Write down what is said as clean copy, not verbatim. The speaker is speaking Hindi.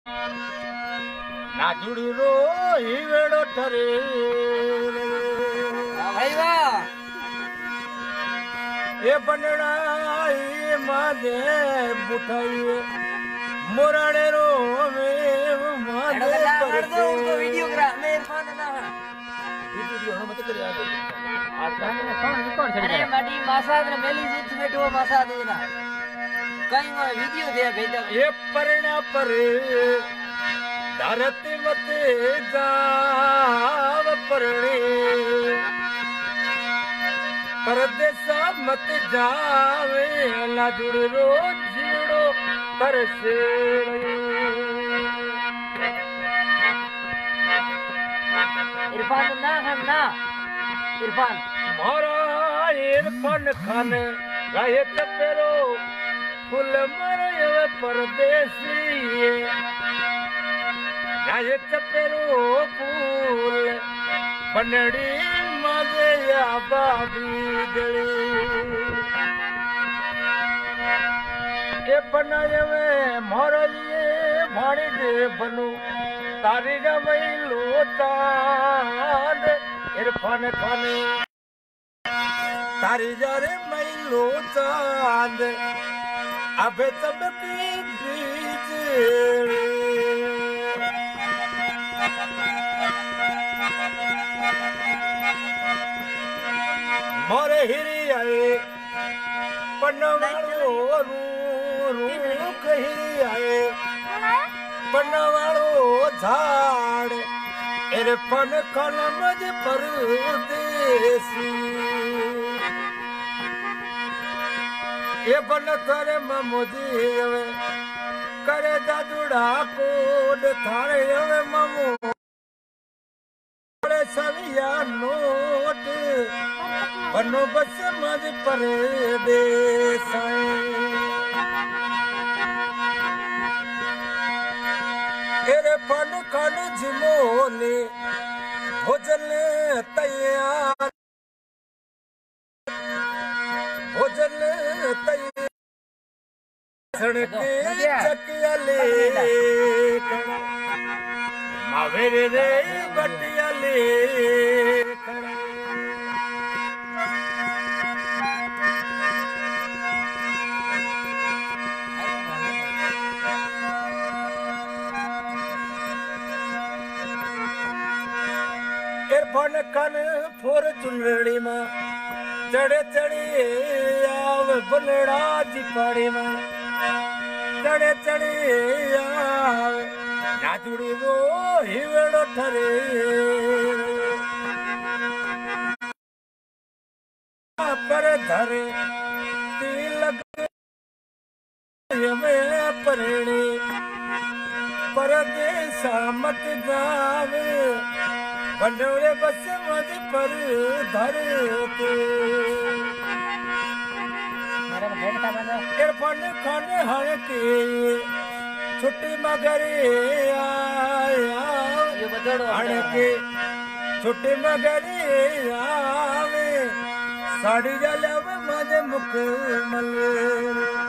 नाजुड़ी रो ही वेड़ो ठरे भाई वाह ये बनड़ाई माजे बुठाई मोराड़े रो में माजे पर दो उनको वीडियो करा मैं इरफान ना वीडियो मत कर यार आज का कौन रिकॉर्ड अरे माडी मासाद ने मेली जीत बैठो मासाद ना कहीं वो वीडियो दे भेजा ये परना पर धरती मत जाव परणी परदेसा मत जावे ना जुड़ रो जीड़ो तरसे इरफान ना हम ना इरफान मारा इरफान खान राये चपेरो फुल मरे परदेसी राये चपेरो फूल बनड़ी मजे आबादी गली ये बनाए में मोरलिए भाड़ी दे बनू तारी जमई लोचाद इरफान खाने तारी जारे मई लोचाद अबे तब की बीच मोरे हिरी आए पन्नवाड़ो रूख हिरी आए पन्नवाड़ो झाड़ इरफान खान मज परदेसी ये बन करे ममोदी करे दादुड़ा कोड थारे ममो सविया नोट बनो बस मज परदेस इरफान खान जिमोने भोजन तैयार भोजन तैयार सड़के चकियाले मावेरे रे बटियाले इरफान खान फोर चुनड़ी मां चढ़े चढ़ी आव बनड़ा जी पाड़ी मां चढ़े चढ़ी आव नाजुड़ी रो हिवेड़ो ठरे पर धरे तिलक में परणी परदेसा मत जावे बनोरे बस मज पर धरते इरफान खान हण के छुट्टी मगरे आया हण के छुट्टी मगरे आवे साड़ी जलब मज मुकमल